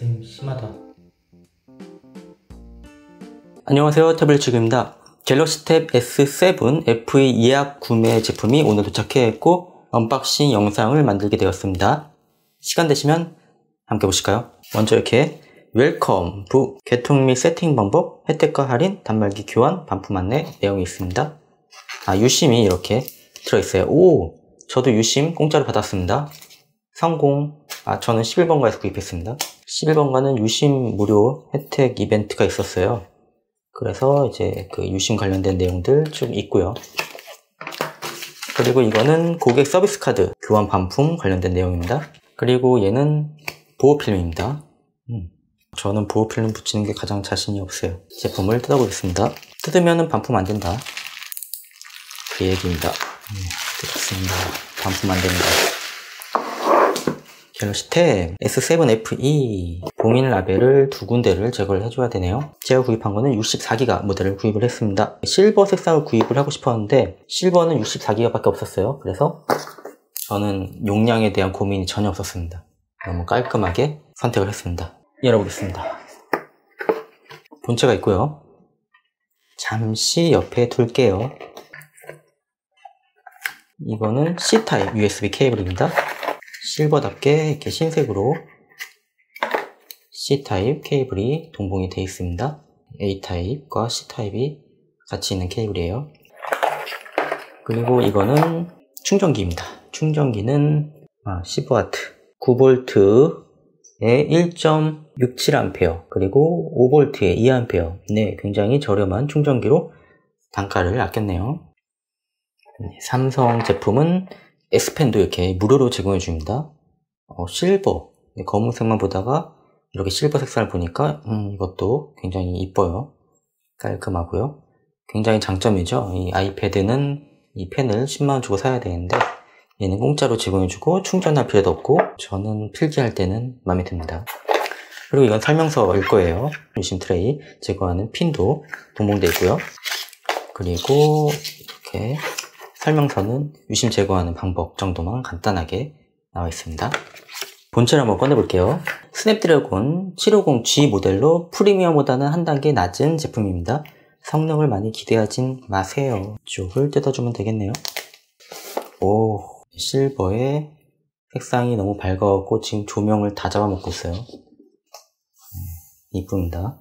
선생님 심하다. 안녕하세요, 태블릿 지구입니다. 갤럭시 탭 S7 FE 예약 구매 제품이 오늘 도착했고 언박싱 영상을 만들게 되었습니다. 시간 되시면 함께 보실까요? 먼저 이렇게 웰컴, 개통 및 세팅 방법, 혜택과 할인, 단말기 교환, 반품 안내 내용이 있습니다. 유심이 이렇게 들어있어요. 오! 저도 유심 공짜로 받았습니다. 성공. 저는 11번가에서 구입했습니다. 11번가는 유심 무료 혜택 이벤트가 있었어요. 그래서 이제 그 유심 관련된 내용들 쭉 있고요. 그리고 이거는 고객 서비스 카드 교환 반품 관련된 내용입니다. 그리고 얘는 보호필름입니다. 저는 보호필름 붙이는 게 가장 자신이 없어요. 제품을 뜯어보겠습니다. 뜯으면 반품 안 된다. 그 얘기입니다. 뜯었습니다. 반품 안 됩니다. 갤럭시 탭 S7 FE 봉인 라벨을 두 군데를 제거를 해줘야 되네요. 제가 구입한 거는 64기가 모델을 구입을 했습니다. 실버 색상을 구입을 하고 싶었는데 실버는 64기가 밖에 없었어요. 그래서 저는 용량에 대한 고민이 전혀 없었습니다. 너무 깔끔하게 선택을 했습니다. 열어보겠습니다. 본체가 있고요. 잠시 옆에 둘게요. 이거는 C타입 USB 케이블입니다. 실버답게 이렇게 흰색으로 C타입 케이블이 동봉이 되어 있습니다. A타입과 C타입이 같이 있는 케이블이에요. 그리고 이거는 충전기입니다. 충전기는 15W 9V에 1.67A 그리고 5V에 2A. 네, 굉장히 저렴한 충전기로 단가를 아꼈네요. 삼성 제품은 S펜도 이렇게 무료로 제공해 줍니다. 실버, 검은색만 보다가 이렇게 실버 색상을 보니까 이것도 굉장히 이뻐요. 깔끔하고요. 굉장히 장점이죠. 이 아이패드는 이 펜을 10만원 주고 사야 되는데 얘는 공짜로 제공해 주고 충전할 필요도 없고 저는 필기할 때는 마음에 듭니다. 그리고 이건 설명서일 거예요. 유심 트레이 제거하는 핀도 동봉되어 있고요. 그리고 이렇게 설명서는 유심 제거하는 방법 정도만 간단하게 나와 있습니다. 본체를 한번 꺼내볼게요. 스냅드래곤 750G 모델로 프리미엄보다는 한 단계 낮은 제품입니다. 성능을 많이 기대하진 마세요. 이쪽을 뜯어주면 되겠네요. 오, 실버의 색상이 너무 밝아갖고 지금 조명을 다 잡아먹고 있어요. 이쁩니다.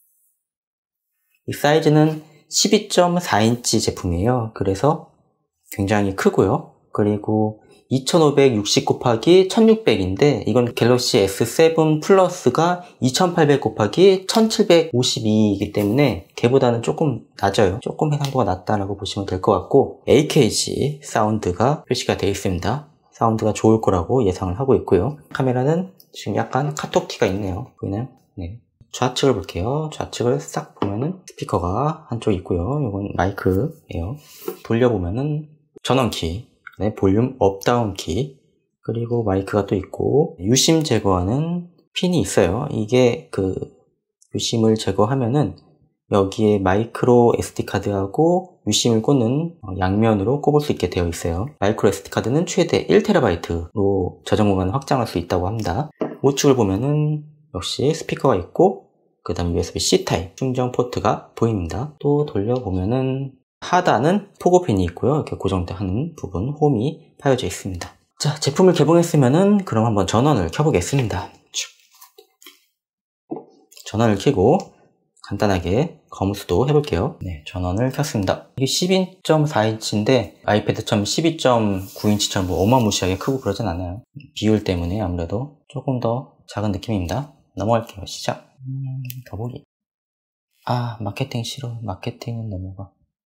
이 사이즈는 12.4인치 제품이에요. 그래서 굉장히 크고요. 그리고 2560 곱하기 1600인데 이건 갤럭시 S7 플러스가 2800 곱하기 1752이기 때문에 걔보다는 조금 낮아요. 조금 해상도가 낮다라고 보시면 될 것 같고 AKG 사운드가 표시가 되어 있습니다. 사운드가 좋을 거라고 예상을 하고 있고요. 카메라는 지금 약간 카톡티가 있네요. 보이나요? 네. 좌측을 볼게요. 좌측을 싹 보면은 스피커가 한쪽 있고요. 이건 마이크예요. 돌려보면은 전원키, 볼륨 업 다운 키, 그리고 마이크가 또 있고 유심 제거하는 핀이 있어요. 이게 그 유심을 제거하면은 여기에 마이크로 SD카드하고 유심을 꽂는 양면으로 꼽을 수 있게 되어 있어요. 마이크로 SD카드는 최대 1TB로 저장 공간을 확장할 수 있다고 합니다. 우측을 보면은 역시 스피커가 있고 그 다음에 USB-C 타입 충전 포트가 보입니다. 또 돌려보면은 하단은 포고핀이 있고요. 이렇게 고정하는 부분 홈이 파여져 있습니다. 자, 제품을 개봉했으면은 그럼 한번 전원을 켜보겠습니다. 전원을 켜고 간단하게 검수도 해볼게요. 네, 전원을 켰습니다. 이게 12.4인치인데 아이패드처럼 12.9인치처럼 어마무시하게 크고 그러진 않아요. 비율 때문에 아무래도 조금 더 작은 느낌입니다. 넘어갈게요. 시작. 더보기. 마케팅 싫어. 마케팅은 넘어가.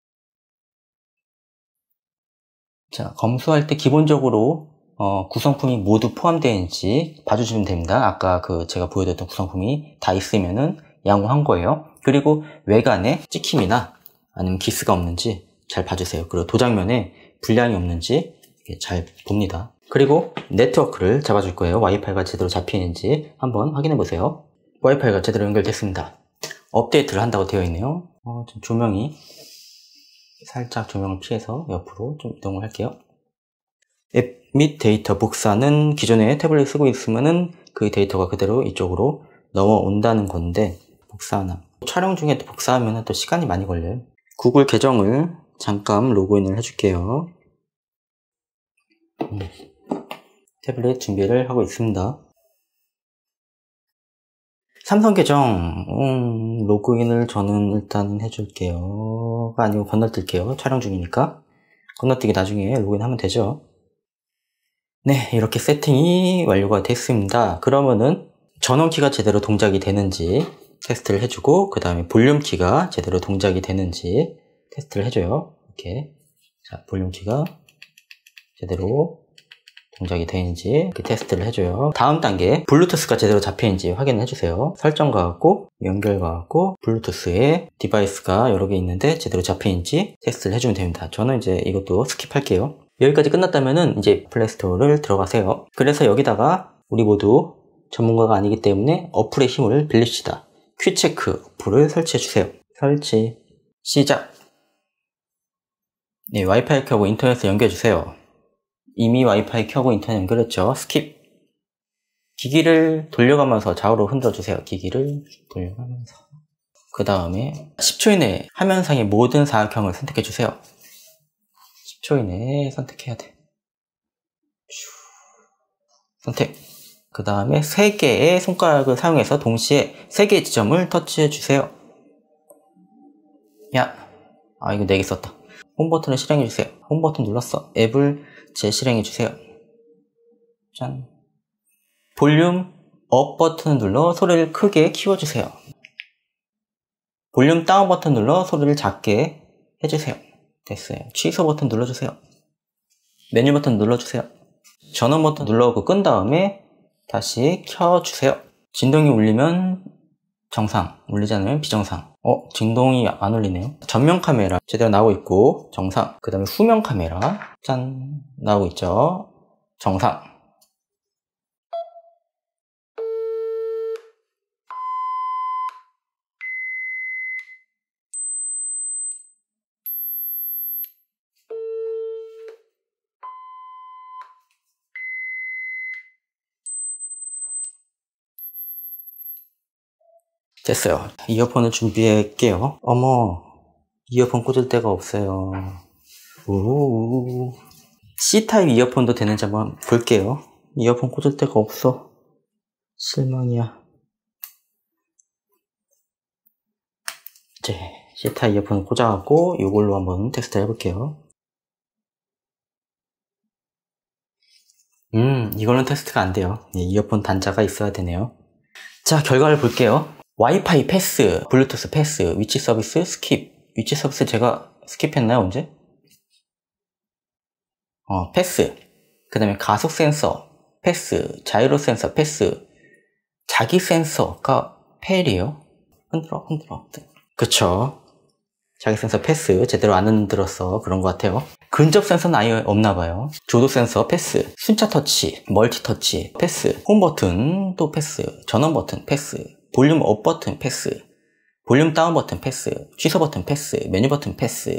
자, 검수할 때 기본적으로 구성품이 모두 포함되어 있는지 봐주시면 됩니다. 아까 제가 보여드렸던 구성품이 다 있으면은 양호한 거예요. 그리고 외관에 찍힘이나 아니면 기스가 없는지 잘 봐주세요. 그리고 도장면에 불량이 없는지 잘 봅니다. 그리고 네트워크를 잡아줄 거예요. 와이파이가 제대로 잡히는지 한번 확인해 보세요. 와이파이가 제대로 연결됐습니다. 업데이트를 한다고 되어 있네요. 좀 조명이 살짝 조명을 피해서 옆으로 좀 이동을 할게요. 앱 및 데이터 복사는 기존에 태블릿 쓰고 있으면은 그 데이터가 그대로 이쪽으로 넘어온다는 건데 복사하나. 촬영 중에 또 복사하면 또 시간이 많이 걸려요. 구글 계정을 잠깐 로그인을 해줄게요. 태블릿 준비를 하고 있습니다. 삼성 계정 로그인을 저는 일단 해줄게요. 아니고 건너뛸게요. 촬영 중이니까. 건너뛰기 나중에 로그인하면 되죠. 네, 이렇게 세팅이 완료가 됐습니다. 그러면은 전원키가 제대로 동작이 되는지 테스트를 해주고, 그 다음에 볼륨키가 제대로 동작이 되는지 테스트를 해줘요. 이렇게. 자, 볼륨키가 제대로 동작이 되는지 이렇게 테스트를 해줘요. 다음 단계, 블루투스가 제대로 잡혀있는지 확인을 해주세요. 설정과 같고, 연결과 같고, 블루투스에 디바이스가 여러 개 있는데 제대로 잡혀있는지 테스트를 해주면 됩니다. 저는 이제 이것도 스킵할게요. 여기까지 끝났다면은 이제 플레이스토어를 들어가세요. 그래서 여기다가 우리 모두 전문가가 아니기 때문에 어플의 힘을 빌립시다. 퀵체크 어플을 설치해주세요. 설치, 시작. 네, 와이파이 켜고 인터넷에 연결해주세요. 이미 와이파이 켜고 인터넷 연결했죠. 스킵. 기기를 돌려가면서 좌우로 흔들어주세요. 기기를 돌려가면서. 그 다음에 10초 이내에 화면상의 모든 사각형을 선택해주세요. 10초 이내에 선택해야 돼. 선택. 그 다음에 3개의 손가락을 사용해서 동시에 3개의 지점을 터치해주세요. 야, 이거 4개 썼다. 홈 버튼을 실행해주세요. 홈 버튼 눌렀어. 앱을 재실행해주세요. 짠. 볼륨 업 버튼을 눌러 소리를 크게 키워주세요. 볼륨 다운 버튼 눌러 소리를 작게 해주세요. 됐어요. 취소 버튼 눌러주세요. 메뉴 버튼 눌러주세요. 전원 버튼 눌러고 끈 다음에 다시 켜주세요. 진동이 울리면 정상, 울리지 않으면 비정상. 진동이 안 울리네요. 전면 카메라 제대로 나오고 있고 정상. 그 다음에 후면 카메라 짠 나오고 있죠. 정상. 됐어요. 이어폰을 준비할게요. 어머, 이어폰 꽂을 데가 없어요. 오, C타입 이어폰도 되는지 한번 볼게요. 이어폰 꽂을 데가 없어. 실망이야. 이제 C타입 이어폰을 꽂아갖고 이걸로 한번 테스트 해볼게요. 이걸로는 테스트가 안 돼요. 이어폰 단자가 있어야 되네요. 자, 결과를 볼게요. 와이파이 패스, 블루투스 패스, 위치 서비스 스킵. 위치 서비스 제가 스킵했나요, 언제? 패스. 그 다음에 가속 센서, 패스. 자이로 센서, 패스. 자기 센서가 페일이에요. 흔들어. 그쵸. 자기 센서 패스. 제대로 안 흔들어서 그런 것 같아요. 근접 센서는 아예 없나봐요. 조도 센서 패스. 순차 터치, 멀티 터치, 패스. 홈 버튼 또 패스. 전원 버튼 패스. 볼륨 업 버튼 패스, 볼륨 다운 버튼 패스, 취소 버튼 패스, 메뉴 버튼 패스.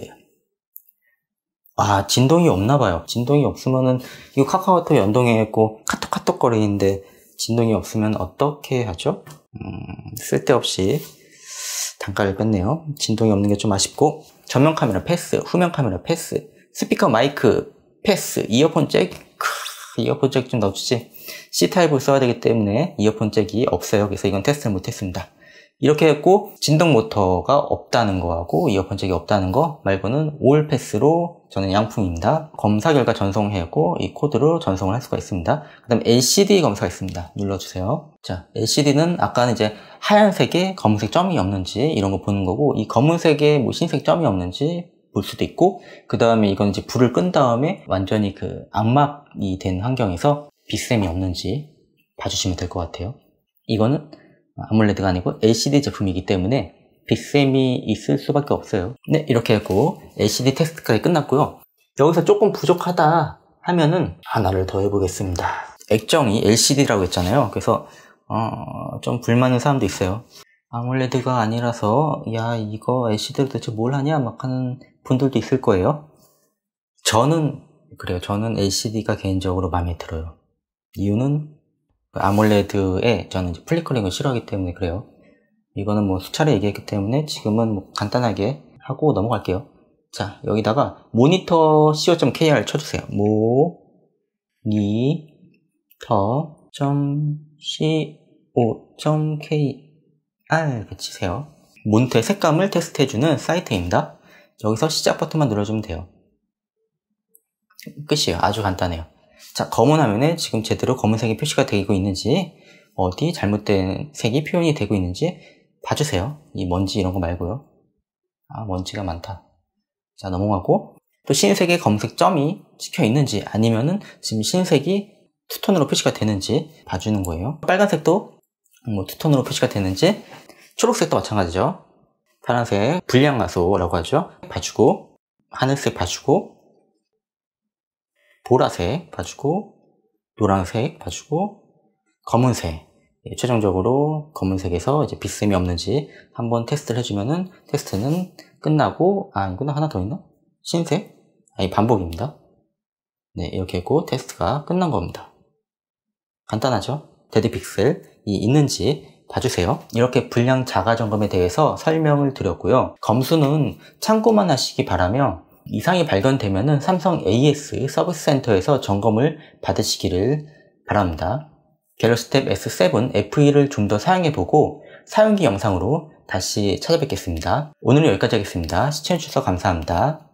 진동이 없나봐요. 진동이 없으면은 이거 카카오톡 연동해있고 카톡 거리는데 진동이 없으면 어떻게 하죠? 쓸데없이 단가를 뺐네요. 진동이 없는 게 좀 아쉽고. 전면 카메라 패스, 후면 카메라 패스, 스피커 마이크 패스, 이어폰 잭 좀 넣어주지. C타입을 써야 되기 때문에 이어폰 잭이 없어요. 그래서 이건 테스트를 못했습니다. 이렇게 했고, 진동 모터가 없다는 거하고 이어폰 잭이 없다는 거 말고는 올 패스로 저는 양풍입니다. 검사 결과 전송했고 이 코드로 전송을 할 수가 있습니다. 그 다음에 LCD 검사가 있습니다. 눌러주세요. 자, LCD는 아까는 이제 하얀색에 검은색 점이 없는지 이런 거 보는 거고, 이 검은색에 흰색 점이 없는지 볼 수도 있고, 그 다음에 이건 이제 불을 끈 다음에 완전히 암막이 된 환경에서 빛샘이 없는지 봐주시면 될 것 같아요. 이거는 아몰레드가 아니고 LCD 제품이기 때문에 빛샘이 있을 수밖에 없어요. 네, 이렇게 했고 LCD 테스트까지 끝났고요. 여기서 조금 부족하다 하면은 하나를 더 해보겠습니다. 액정이 LCD라고 했잖아요. 그래서 좀 불만인 사람도 있어요. 아몰레드가 아니라서 야, 이거 LCD로 대체 뭘 하냐 막 하는 분들도 있을 거예요. 저는 LCD가 개인적으로 마음에 들어요. 이유는 아몰레드에 저는 이제 플리커링을 싫어하기 때문에 그래요. 이거는 뭐 수차례 얘기했기 때문에 지금은 뭐 간단하게 하고 넘어갈게요. 자, 여기다가 모니터 co.kr 쳐주세요. mo니터.co.kr 치세요. 모니터의 색감을 테스트해주는 사이트입니다. 여기서 시작 버튼만 눌러주면 돼요. 끝이에요. 아주 간단해요. 자, 검은 화면에 지금 제대로 검은색이 표시가 되고 있는지, 어디 잘못된 색이 표현이 되고 있는지 봐주세요. 이 먼지 이런 거 말고요. 아, 먼지가 많다. 자, 넘어가고, 또 흰색에 검은색 점이 찍혀 있는지, 아니면은 지금 흰색이 투톤으로 표시가 되는지 봐주는 거예요. 빨간색도 뭐 투톤으로 표시가 되는지, 초록색도 마찬가지죠. 파란색 불량화소라고 하죠. 봐주고, 하늘색 봐주고, 보라색 봐주고, 노란색 봐주고, 검은색. 최종적으로 검은색에서 이제 빛샘이 없는지 한번 테스트를 해주면은 테스트는 끝나고, 이거는 하나 더 있나? 흰색? 이 반복입니다. 네, 이렇게 했고 테스트가 끝난 겁니다. 간단하죠? 데드 픽셀이 있는지 봐주세요. 이렇게 불량 자가 점검에 대해서 설명을 드렸고요. 검수는 참고만 하시기 바라며, 이상이 발견되면은 삼성 AS 서비스 센터에서 점검을 받으시기를 바랍니다. 갤럭시 탭 S7 FE를 좀 더 사용해보고 사용기 영상으로 다시 찾아뵙겠습니다. 오늘은 여기까지 하겠습니다. 시청해주셔서 감사합니다.